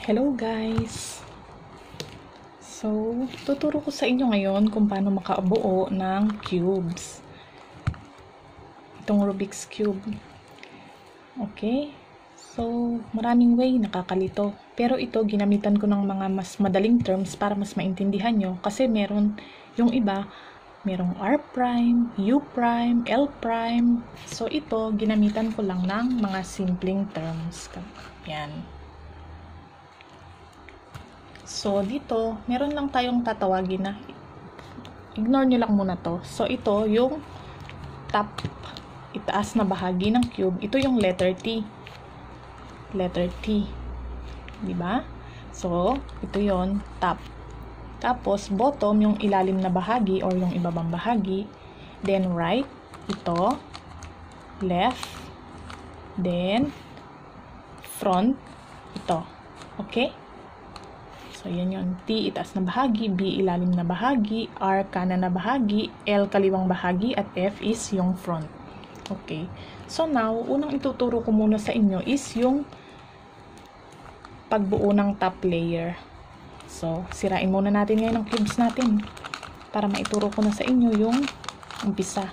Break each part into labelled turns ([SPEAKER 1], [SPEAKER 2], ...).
[SPEAKER 1] Hello guys! So, tuturo ko sa inyo ngayon kung paano makabuo ng cubes. Itong Rubik's Cube. Okay? So, maraming way nakakalito. Pero ito, ginamitan ko ng mga mas madaling terms para mas maintindihan nyo. Kasi meron yung iba, merong R prime, U prime, L prime. So, ito, ginamitan ko lang ng mga simpleng terms. Yan. So, dito, meron lang tayong tatawagin na, ignore nyo lang muna to. So, ito, yung top, itaas na bahagi ng cube. Ito yung letter T. Letter T. Diba? So, ito yon top. Tapos, bottom, yung ilalim na bahagi or yung ibabang bahagi. Then, right, ito. Left. Then, front, ito. Okay? So, yan yun. T, itaas na bahagi. B, ilalim na bahagi. R, kanan na bahagi. L, kaliwang bahagi. At F is yung front. Okay. So, now, unang ituturo ko muna sa inyo is yung pagbuo ng top layer. So, sirain muna natin ngayon ang cubes natin para maituro ko na sa inyo yung umpisa.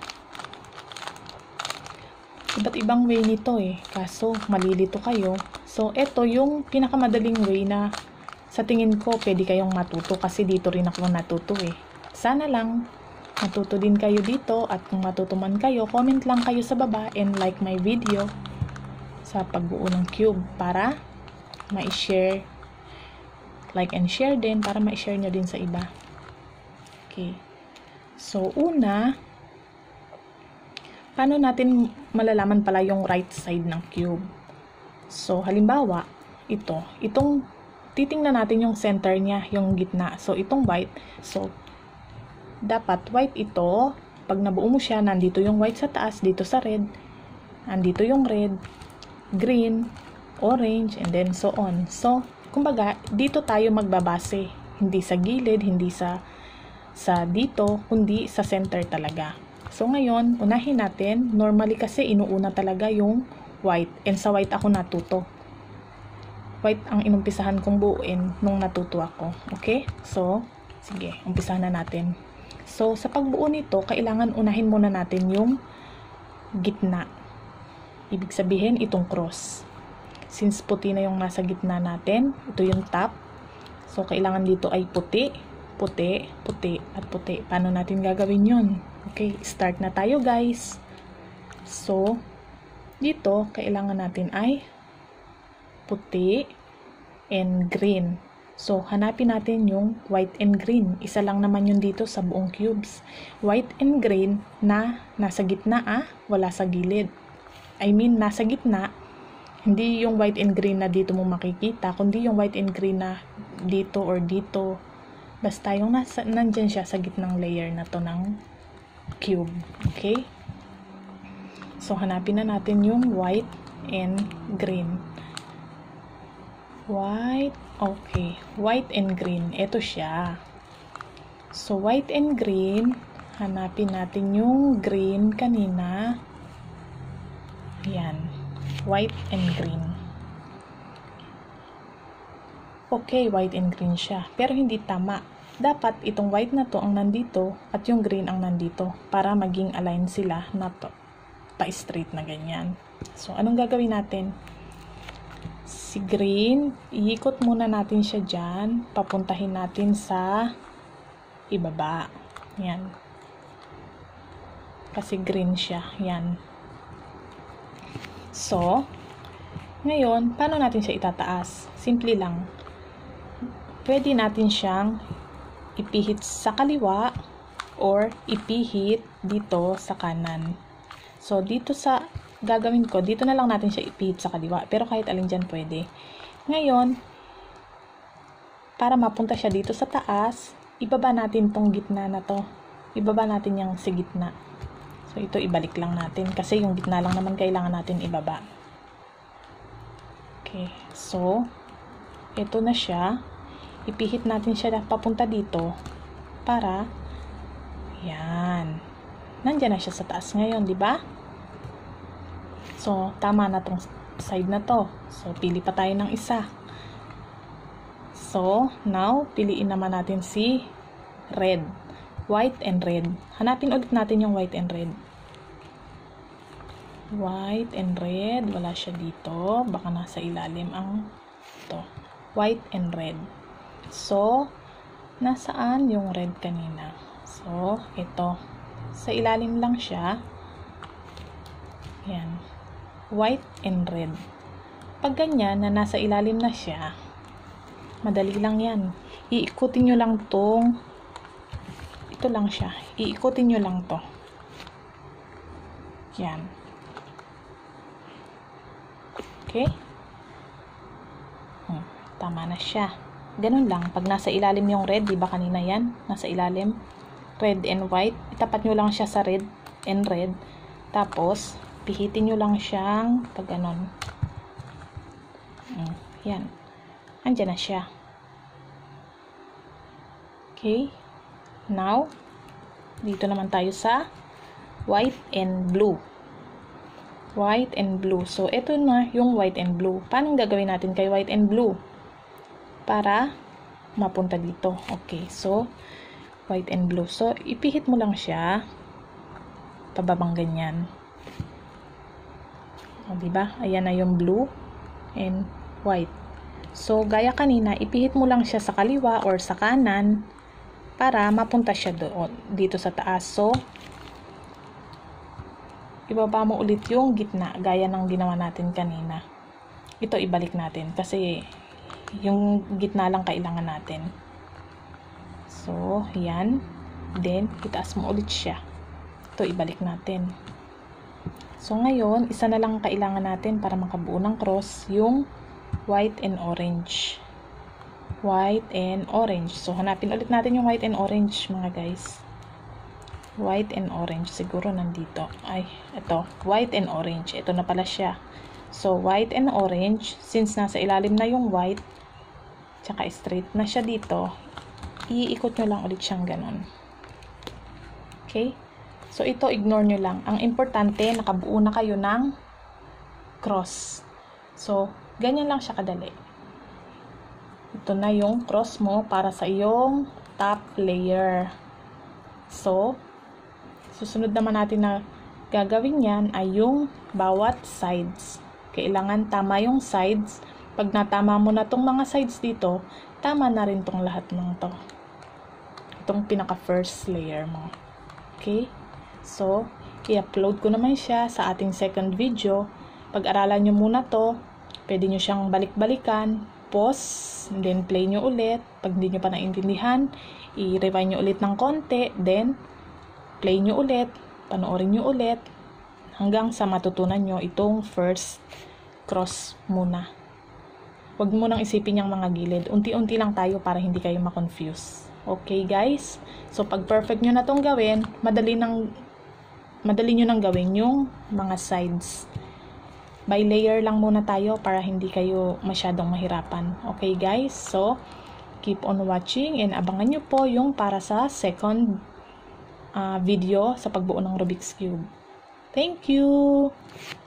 [SPEAKER 1] Iba't ibang way nito kaso malilito kayo. So, ito yung pinakamadaling way na sa tingin ko, pwede kayong matuto kasi dito rin ako natuto Sana lang, matuto din kayo dito at kung matuto man kayo, comment lang kayo sa baba and like my video sa pagbuo ng cube para ma-share. Like and share din para ma-share nyo din sa iba. Okay. So, una, paano natin malalaman pala yung right side ng cube? So, halimbawa, itong titingnan natin yung center niya, yung gitna. So, itong white. So, dapat white ito. Pag nabuo mo siya, nandito yung white sa taas, dito sa red. Nandito yung red, green, orange, and then so on. So, kumbaga, dito tayo magbabase. Hindi sa gilid, hindi sa dito, kundi sa center talaga. So, ngayon, unahin natin. Normally kasi, inuuna talaga yung white. And sa white ako natuto. White ang inumpisahan kong buuin nung natuto ako. Okay? So, sige, umpisahan na natin. So, sa pagbuo nito, kailangan unahin muna natin yung gitna. Ibig sabihin, itong cross. Since puti na yung nasa gitna natin, ito yung top. So, kailangan dito ay puti, puti, puti, at puti. Paano natin gagawin yun? Okay, start na tayo guys. So, dito, kailangan natin ay puti and green. So, hanapin natin yung white and green. Isa lang naman yun dito sa buong cubes. White and green na nasa gitna wala sa gilid. I mean, nasa gitna, hindi yung white and green na dito mo makikita, kundi yung white and green na dito or dito. Basta yung nandyan siya sa gitnang layer na to ng cube. Okay? So, hanapin na natin yung white and green. White, okay. White and green. Ito siya. So, white and green. Hanapin natin yung green kanina. Ayan. White and green. Okay, white and green siya. Pero hindi tama. Dapat itong white na to ang nandito at yung green ang nandito para maging align sila na to. Pa-straight na ganyan. So, anong gagawin natin? Si green, iikot muna natin siya dyan. Papuntahin natin sa ibaba. Yan. Kasi green siya. Yan. So, ngayon, paano natin siya itataas? Simple lang. Pwede natin siyang ipihit sa kaliwa or ipihit dito sa kanan. So, dito sa gagawin ko, dito na lang natin siya ipihit sa kaliwa. Pero kahit alin dyan pwede. Ngayon, para mapunta siya dito sa taas, ibaba natin tong gitna na to. Ibaba natin yung sa gitna. So, ito ibalik lang natin. Kasi yung gitna lang naman kailangan natin ibaba. Okay. So, ito na siya. Ipihit natin siya papunta dito. Para, yan. Nandiyan na siya sa taas ngayon, di ba? So, tama na tong side na to. So, pili pa tayo ng isa. So, now, piliin naman natin si red. White and red. Hanapin ulit natin yung white and red. White and red. Wala siya dito. Baka nasa ilalim ang ito. White and red. So, nasaan yung red kanina? So, ito. Sa ilalim lang siya. Yan. White and red. Pag ganyan, na nasa ilalim na siya, madali lang yan. Iikutin nyo lang tong, ito lang siya. Iikutin nyo lang to. Yan. Okay? Tama na siya. Ganun lang. Pag nasa ilalim yung red, di ba kanina yan? Nasa ilalim. Red and white. Itapat nyo lang siya sa red and red. Tapos, pihitin nyo lang siyang pag ganun. Yan. Andyan na siya. Okay. Now, dito naman tayo sa white and blue. White and blue. So, ito na yung white and blue. Paano gagawin natin kay white and blue? Para mapunta dito. Okay. So, white and blue. So, ipihit mo lang siya. Pababang ganyan. O, diba? Ayan na yung blue and white. So, gaya kanina, ipihit mo lang siya sa kaliwa or sa kanan para mapunta siya doon, dito sa taas. So, ibaba mo ulit yung gitna, gaya ng ginawa natin kanina. Ito, ibalik natin kasi yung gitna lang kailangan natin. So, yan. Then, itaas mo ulit siya. Ito, ibalik natin. So, ngayon, isa na lang kailangan natin para makabuo ng cross, yung white and orange. White and orange. So, hanapin ulit natin yung white and orange, mga guys. White and orange. Siguro nandito. Ay, ito. White and orange. Ito na pala siya. So, white and orange. Since nasa ilalim na yung white, tsaka straight na siya dito, iikot nyo lang ulit siyang ganon. Okay? So, ito, ignore nyo lang. Ang importante, nakabuo na kayo ng cross. So, ganyan lang siya kadali. Ito na yung cross mo para sa iyong top layer. So, susunod naman natin na gagawin yan ay yung bawat sides. Kailangan tama yung sides. Pag natama mo na tong mga sides dito, tama na rin tong lahat ng to. Itong pinaka first layer mo. Okay? So, i-upload ko naman siya sa ating second video. Pag-aralan nyo muna to. Pwede nyo siyang balik-balikan, pause, then play nyo ulit. Pag hindi nyo pa naintindihan, i-rewind nyo ulit ng konti, then play nyo ulit, panoorin nyo ulit, hanggang sa matutunan nyo itong first cross muna. Huwag mo nang isipin yung mga gilid. Unti-unti lang tayo para hindi kayo ma-confuse. Okay, guys? So, pag perfect nyo na itong gawin, madali nyo nang gawin yung mga sides. By layer lang muna tayo para hindi kayo masyadong mahirapan. Okay, guys? So, keep on watching and abangan nyo po yung para sa second video sa pagbuo ng Rubik's Cube. Thank you!